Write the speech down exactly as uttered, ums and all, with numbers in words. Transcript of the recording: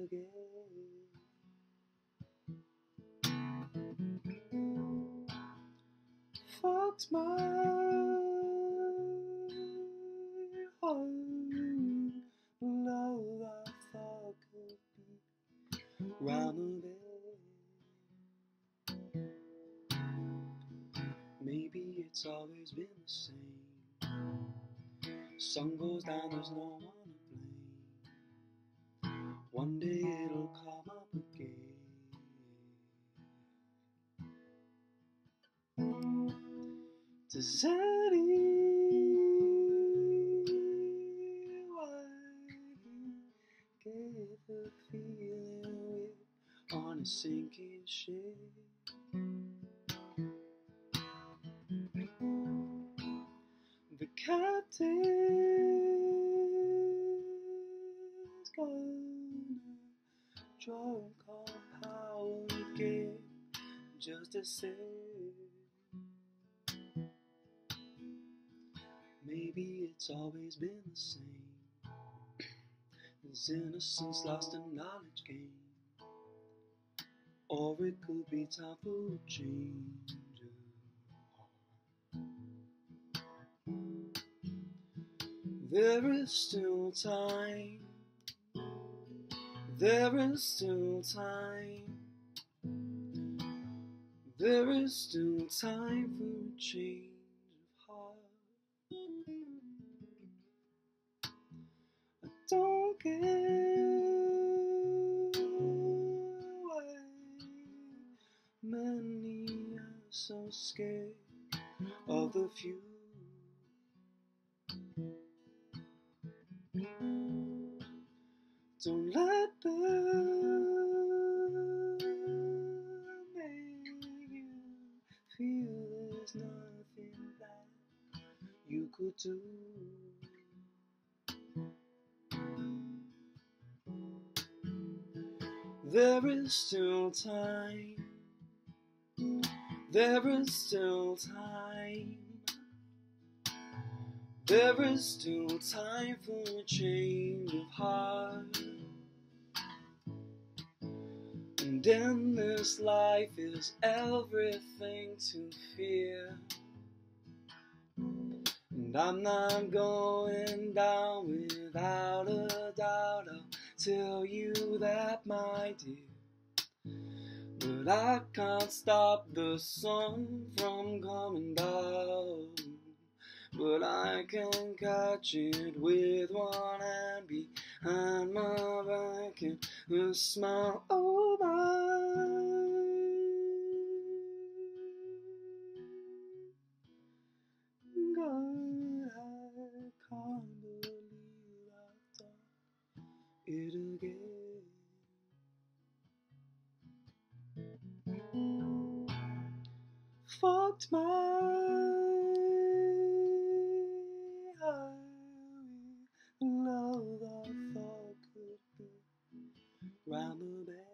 again. Fucked my heart. Love I thought could be round the bed. Maybe it's always been the same. Sun goes down, there's no one to blame. One day it'll come up again. Does anyone get the feeling we're on a sinking ship? The captain's gonna drunk on power again, just to say maybe it's always been the same. There's innocence lost in knowledge gained, or it could be time for a change. There is still time. There is still time. There is still time for a change of heart. I don't care why many are so scared of the few. Don't let them make you feel there's nothing that you could do. There is still time. There is still time. There is still time for a change of heart. And in this life is everything to fear. And I'm not going down without a doubt. I'll tell you that, my dear. But I can't stop the sun from coming down. But I can catch it with one hand behind my back and a smile, oh my. God, I can't believe I thought it again. Fucked my love I thought could be round the bend.